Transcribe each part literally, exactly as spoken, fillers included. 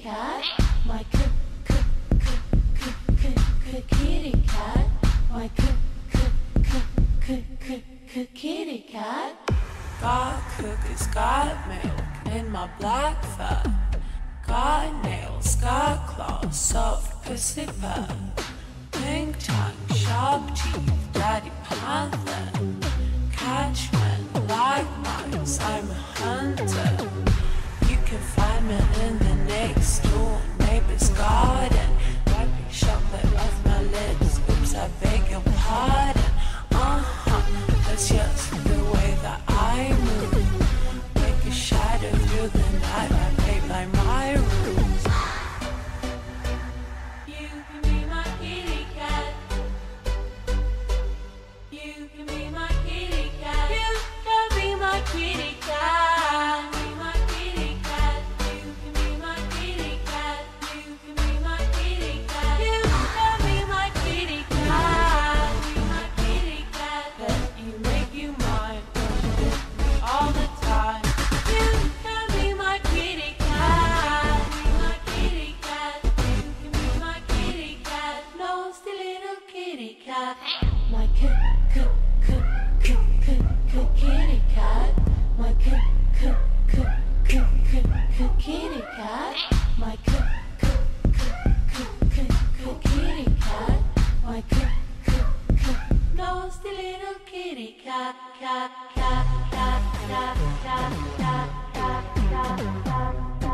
cat, my c c c c c kitty cat, my c c c c c kitty cat. Got cookies, got milk in my black fur. Got nails, got claws, soft pussy purr. Pink tongue, sharp teeth, daddy panther. Catchment like mice, I'm a hunter. You can find me in the next door neighbor's garden. Wiping chocolate off my lips, oops, I beg your pardon. Uh-huh, that's just the way that I move. Make a shadow through the night, I play by my rules. You can be my kitty cat. You can be my kitty cat. You can be my kitty cat. Be my kitty cat. You can be my kitty cat. You can be my kitty cat. You can be my kitty cat. Be my kitty cat. Let you make you mine. With me all the time. You can be my kitty cat. Be my kitty cat. You can be my kitty cat. Nasty little kitty cat. My c c c c c c kitty cat, my c c c c c c kitty cat, my c c c c c kitty cat, my c c c Nasty little kitty cat, cat, cat, cat, cat, cat, cat, cat, cat, cat.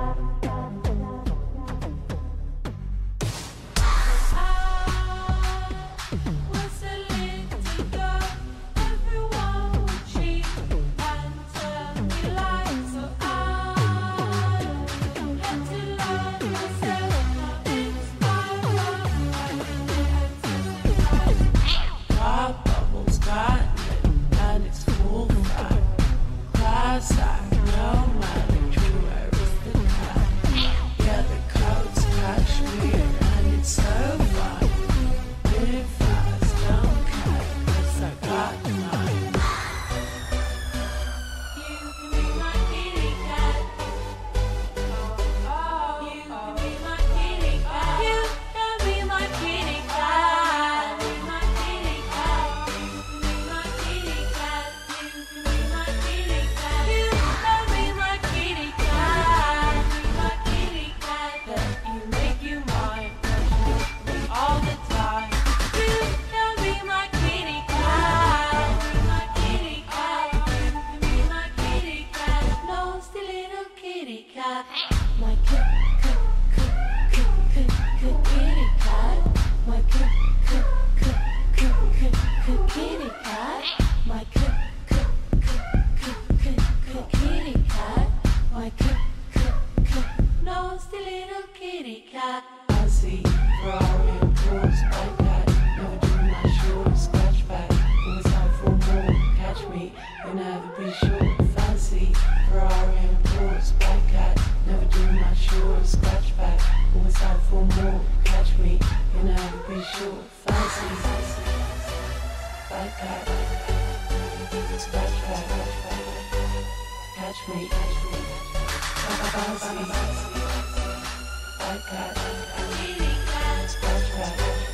my c c c c c kitty cat, my c c c c c c kitty cat, my c c c c c kitty cat, my c c c Nasty little kitty cat. I see Ferrari and Porsche bike cat. Never do my short scratch back. Always out for more. Catch me, you'll never be sure. Fancy Ferrari and Porsche bike cat. Never do my short scratch back. Always out for more. Catch me, you'll never be sure. Fancy bike cat. Scratch back. Catch me, catch me. Fancy bike cat. Scratch back.